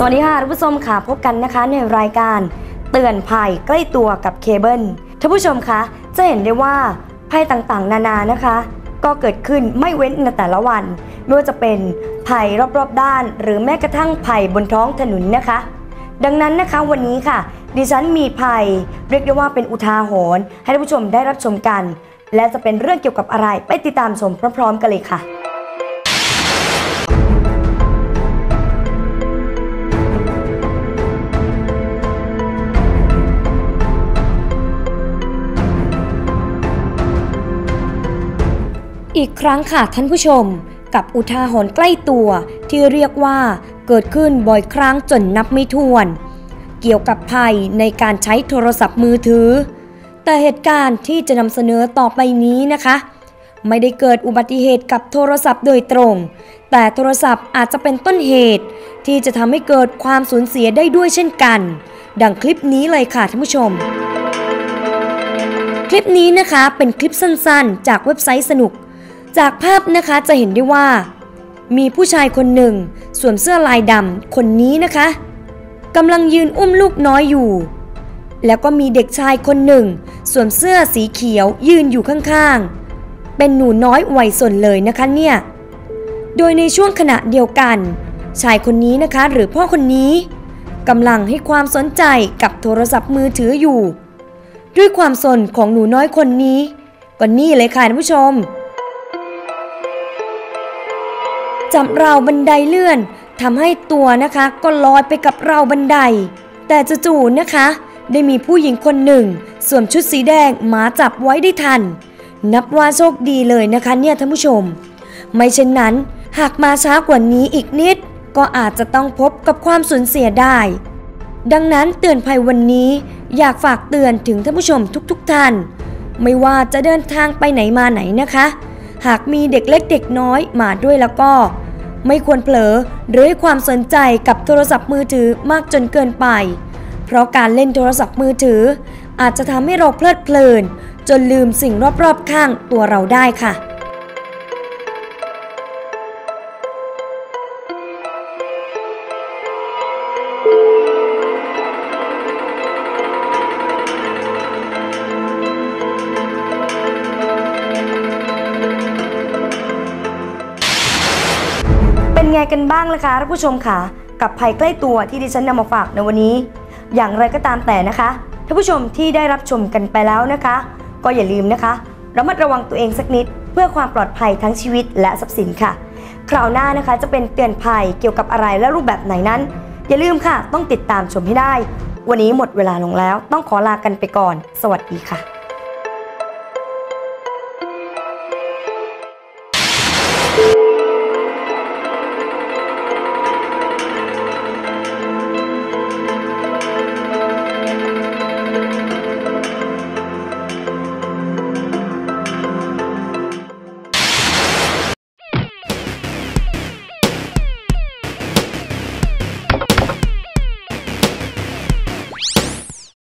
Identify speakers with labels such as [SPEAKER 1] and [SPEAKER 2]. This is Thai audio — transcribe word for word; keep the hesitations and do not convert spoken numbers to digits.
[SPEAKER 1] วัสดีค่ะท่านผู้ชมค่ะพบกันนะคะในรายการเตือนภัยใกล้ตัวกับเคเบิลท่านผู้ชมคะจะเห็นได้ว่าภัยต่างๆนานานะคะก็เกิดขึ้นไม่เว้นในแต่ละวันไม่ว่าจะเป็นภัยรอบๆด้านหรือแม้กระทั่งภัยบนท้องถนนนะคะดังนั้นนะคะวันนี้ค่ะดิฉันมีภัยเรียกได้ว่าเป็นอุทาหรณ์ให้ท่านผู้ชมได้รับชมกันและจะเป็นเรื่องเกี่ยวกับอะไรไปติดตามชมพร้อมๆกันเลยค่ะอีกครั้งค่ะท่านผู้ชมกับอุทาหรณ์ใกล้ตัวที่เรียกว่าเกิดขึ้นบ่อยครั้งจนนับไม่ถ้วนเกี่ยวกับภัยในการใช้โทรศัพท์มือถือแต่เหตุการณ์ที่จะนำเสนอต่อไปนี้นะคะไม่ได้เกิดอุบัติเหตุกับโทรศัพท์โดยตรงแต่โทรศัพท์อาจจะเป็นต้นเหตุที่จะทำให้เกิดความสูญเสียได้ด้วยเช่นกันดังคลิปนี้เลยค่ะท่านผู้ชมคลิปนี้นะคะเป็นคลิปสั้นๆจากเว็บไซต์สนุกจากภาพนะคะจะเห็นได้ว่ามีผู้ชายคนหนึ่งสวมเสื้อลายดำคนนี้นะคะกำลังยืนอุ้มลูกน้อยอยู่แล้วก็มีเด็กชายคนหนึ่งสวมเสื้อสีเขียวยืนอยู่ข้างๆเป็นหนูน้อยวัยสนเลยนะคะเนี่ยโดยในช่วงขณะเดียวกันชายคนนี้นะคะหรือพ่อคนนี้กำลังให้ความสนใจกับโทรศัพท์มือถืออยู่ด้วยความสนของหนูน้อยคนนี้ก็นี่เลยค่ะท่านผู้ชมจับราวบันไดเลื่อนทำให้ตัวนะคะก็ลอยไปกับราวบันไดแต่จู่ๆนะคะได้มีผู้หญิงคนหนึ่งสวมชุดสีแดงมาจับไว้ได้ทันนับว่าโชคดีเลยนะคะเนี่ยท่านผู้ชมไม่เช่นนั้นหากมาช้ากว่านี้อีกนิดก็อาจจะต้องพบกับความสูญเสียได้ดังนั้นเตือนภัยวันนี้อยากฝากเตือนถึงท่านผู้ชมทุกๆท่านไม่ว่าจะเดินทางไปไหนมาไหนนะคะหากมีเด็กเล็กเด็กน้อยมาด้วยแล้วก็ไม่ควรเผลอหรือให้ความสนใจกับโทรศัพท์มือถือมากจนเกินไปเพราะการเล่นโทรศัพท์มือถืออาจจะทำให้เราเพลิดเพลินจนลืมสิ่งรอบๆข้างตัวเราได้ค่ะเป็นไงกันบ้างล่ะคะท่านผู้ชมค่ะกับภัยใกล้ตัวที่ดิฉันนำมาฝากในวันนี้อย่างไรก็ตามแต่นะคะท่านผู้ชมที่ได้รับชมกันไปแล้วนะคะก็อย่าลืมนะคะระมัดระวังตัวเองสักนิดเพื่อความปลอดภัยทั้งชีวิตและทรัพย์สินค่ะคราวหน้านะคะจะเป็นเตือนภัยเกี่ยวกับอะไรและรูปแบบไหนนั้นอย่าลืมค่ะต้องติดตามชมให้ได้วันนี้หมดเวลาลงแล้วต้องขอลากันไปก่อนสวัสดีค่ะ